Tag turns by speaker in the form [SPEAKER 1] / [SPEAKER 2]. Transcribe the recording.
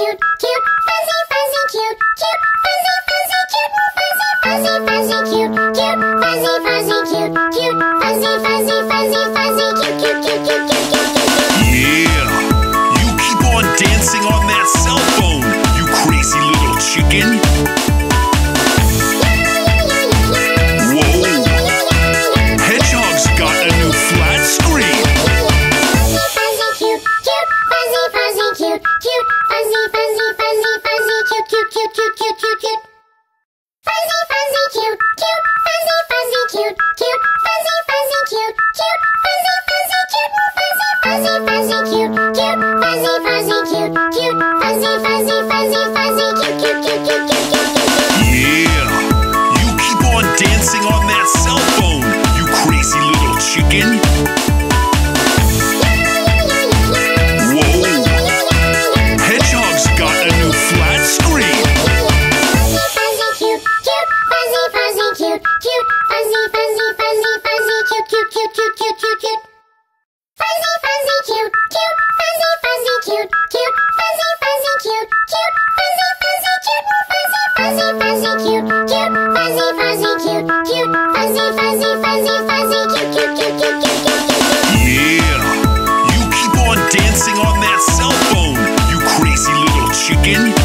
[SPEAKER 1] cute, cute, fuzzy, fuzzy, cute, cute, fuzzy, fuzzy, cute, fuzzy, fuzzy, fuzzy, cute, cute, fuzzy, fuzzy, cute, cute, fuzzy, fuzzy, fuzzy, fuzzy, cute, cute, cute, cute, cute, cute, cute.
[SPEAKER 2] Yeah, you keep on dancing on that cell phone, you crazy little chicken.
[SPEAKER 1] Chicken.